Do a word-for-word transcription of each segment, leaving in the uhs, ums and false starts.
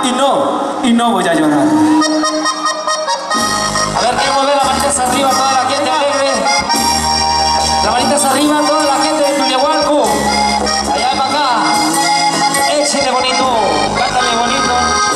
y no, y no voy a llorar. A ver, que mueve las manitas arriba toda la gente alegre. Las manitas arriba toda la gente de Tuyahualco. Allá para acá. Échele bonito, cántale bonito.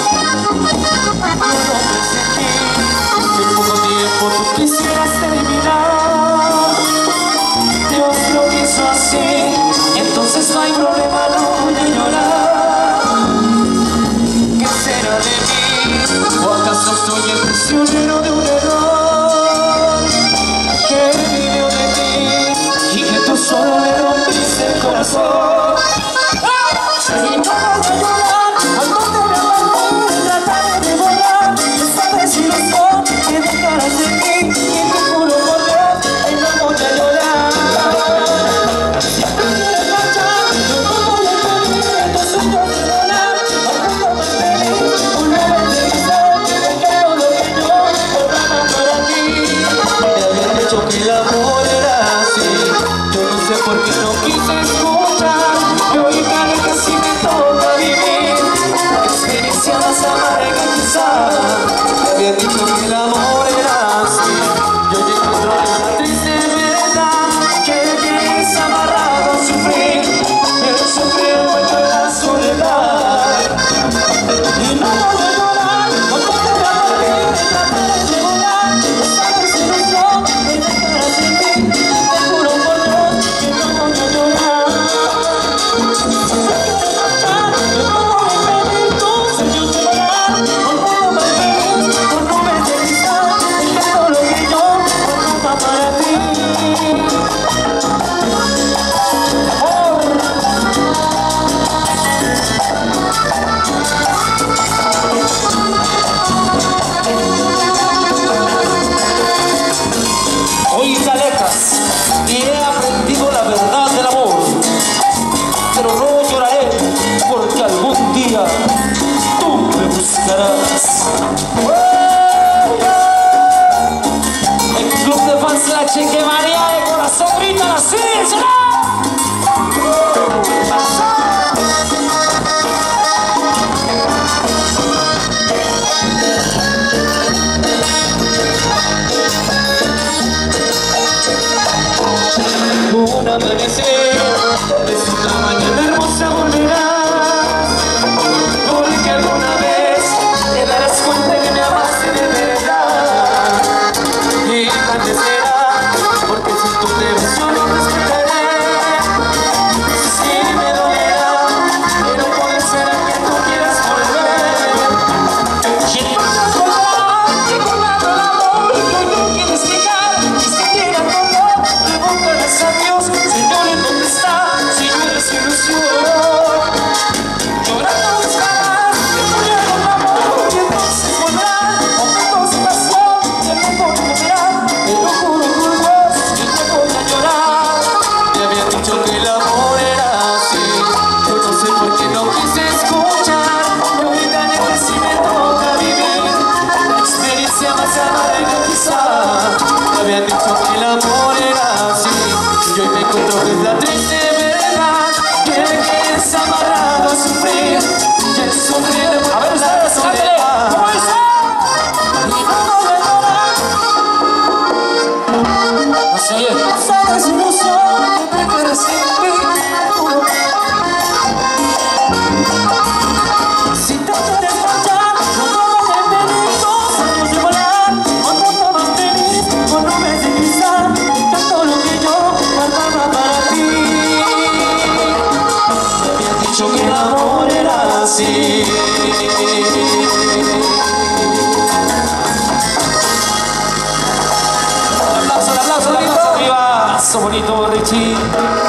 Yo no presentí que en poco tiempo tú quisieras terminar. Dios lo quiso así, entonces no hay problema, no voy a llorar. ¿Qué será de mí? ¿O acaso soy el prisionero de un error que vivió de ti y que tú solo le rompiste el corazón? Y no voy a llorar cuando te veo a ti, trataré de borrar esta desilusión que dejarás de mí, y te juro por Dios que no voy a llorar. Si tú quieres marchar, yo no voy a pedir estos sueños de volar. Aunque no me feliz, una vez te hice que dejé todo lo que yo borraba para ti. Me habían dicho que el amor era así, yo no sé por qué no quise escuchar. Yo y cada que sí me toca vivir experiencia más amarga quizá. Me habían dicho que el amor era así, yo ya encuentro la triste verdad que vienes amarrado a sufrir, pero sufrir mucho en la soledad. Y no voy a llorar cuando te vea morir, trataré de volar esta desilusión que dejarás de mí, te juro por Dios que no voy a llorar. Hoy caletas y he aprendido la verdad del amor, pero no lloraré porque algún día tú me buscarás. El club de fans de la Cheque María de corazón gritan así, ¿será? Un amanecer, tal vez una mañana hermosa volverás, porque alguna vez te darás cuenta que me amaste de verdad. Y antes será, porque si tú te ves solo respetaré. Sí me dolerá, pero puede ser que tú quieras volver. Y no vas a volver, que con la el amor que hoy no quieres dejar, es que quiera dolor, pregúntales a Dios. Señores, ¿dónde está? Señores, ilusión. Llorando buscarás que tú ya no amor, y entonces volverán con tu pasión, y el tiempo te verá, pero juro por Dios que no voy a llorar. Me habían dicho que el amor era así, yo no sé por qué no quise escuchar. Yo me engañé que si me toca vivir la experiencia más amarga quizá. Me habían dicho que el amor era así, y hoy me encuentro que es la triste verdad que quedes amarrado a sufrir, y el sufrir de A ver ustedes, cántale, ¿cómo dice? y no voy a llorar. No se oye. Esa desilusión que te quedas sin mí. Si te quieres marchar, no tomes el peligro, años de volar, otro no más feliz, con nubes de cristal, tanto lo que yo guardaba para ti. Me habían dicho que el amor era así. Un aplauso, un aplauso, un aplauso arriba. Paso bonito, Richie.